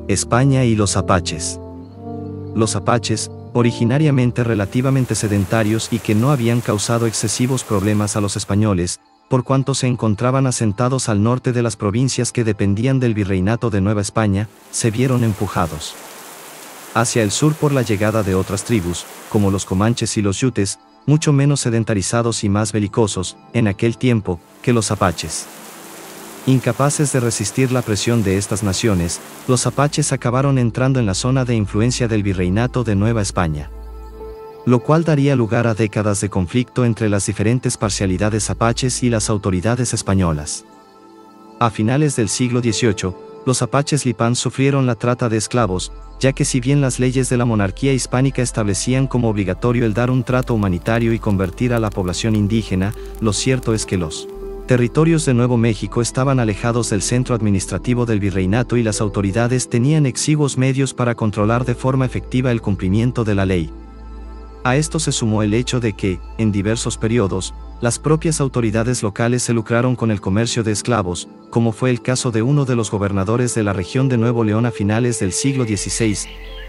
España y los apaches. Los apaches, originariamente relativamente sedentarios y que no habían causado excesivos problemas a los españoles, por cuanto se encontraban asentados al norte de las provincias que dependían del virreinato de Nueva España, se vieron empujados hacia el sur por la llegada de otras tribus, como los comanches y los yutes, mucho menos sedentarizados y más belicosos, en aquel tiempo, que los apaches. Incapaces de resistir la presión de estas naciones, los apaches acabaron entrando en la zona de influencia del virreinato de Nueva España, lo cual daría lugar a décadas de conflicto entre las diferentes parcialidades apaches y las autoridades españolas. A finales del siglo XVIII, los apaches Lipán sufrieron la trata de esclavos, ya que si bien las leyes de la monarquía hispánica establecían como obligatorio el dar un trato humanitario y convertir a la población indígena, lo cierto es que los territorios de Nuevo México estaban alejados del centro administrativo del virreinato y las autoridades tenían exiguos medios para controlar de forma efectiva el cumplimiento de la ley. A esto se sumó el hecho de que, en diversos periodos, las propias autoridades locales se lucraron con el comercio de esclavos, como fue el caso de uno de los gobernadores de la región de Nuevo León a finales del siglo XVI.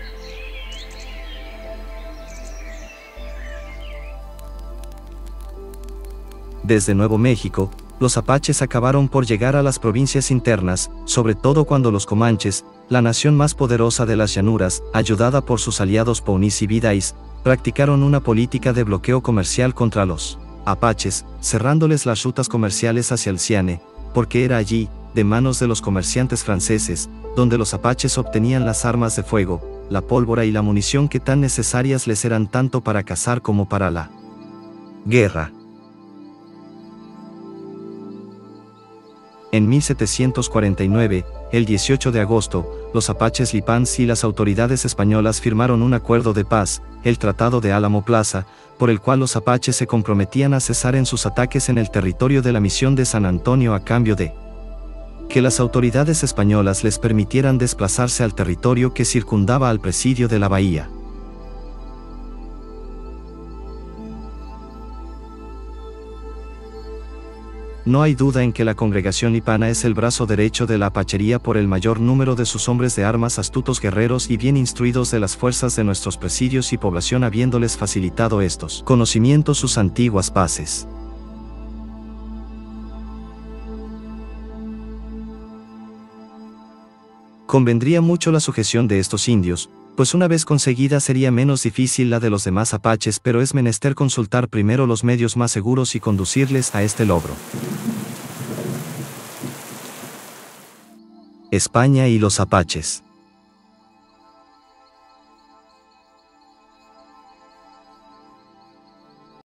Desde Nuevo México, los apaches acabaron por llegar a las provincias internas, sobre todo cuando los comanches, la nación más poderosa de las llanuras, ayudada por sus aliados Pawnís y Vidais, practicaron una política de bloqueo comercial contra los apaches, cerrándoles las rutas comerciales hacia el Ciane, porque era allí, de manos de los comerciantes franceses, donde los apaches obtenían las armas de fuego, la pólvora y la munición que tan necesarias les eran tanto para cazar como para la guerra. En 1749, el 18 de agosto, los apaches Lipans y las autoridades españolas firmaron un acuerdo de paz, el Tratado de Álamo Plaza, por el cual los apaches se comprometían a cesar en sus ataques en el territorio de la misión de San Antonio a cambio de que las autoridades españolas les permitieran desplazarse al territorio que circundaba al presidio de la bahía. No hay duda en que la congregación lipana es el brazo derecho de la apachería por el mayor número de sus hombres de armas astutos guerreros y bien instruidos de las fuerzas de nuestros presidios y población habiéndoles facilitado estos conocimientos sus antiguas paces. Convendría mucho la sujeción de estos indios, pues una vez conseguida sería menos difícil la de los demás apaches, pero es menester consultar primero los medios más seguros y conducirles a este logro. España y los apaches.